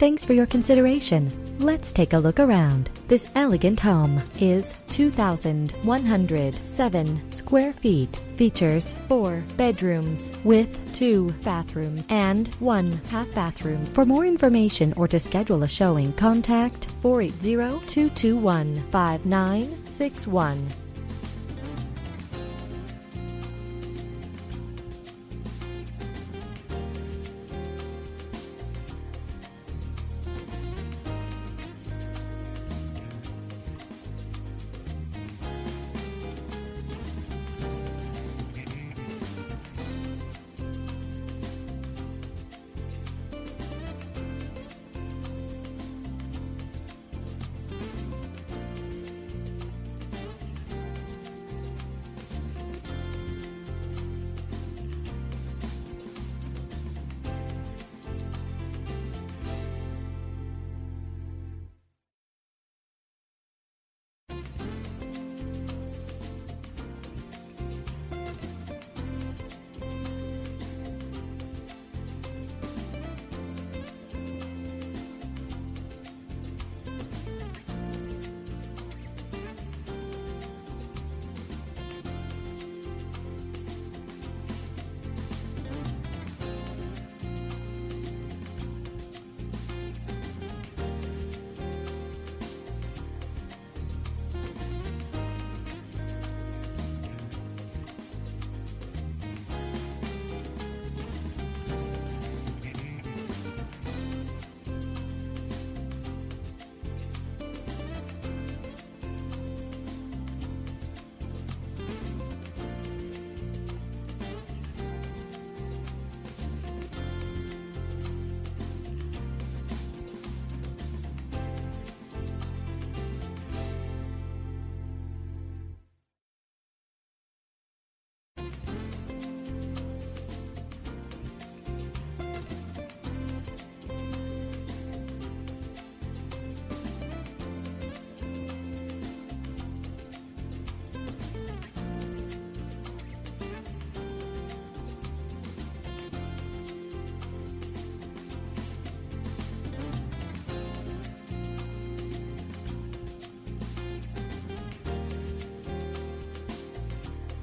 Thanks for your consideration. Let's take a look around. This elegant home is 2,107 square feet. Features 4 bedrooms with 2 bathrooms and 1 half bathroom. For more information or to schedule a showing, contact 480-221-5961.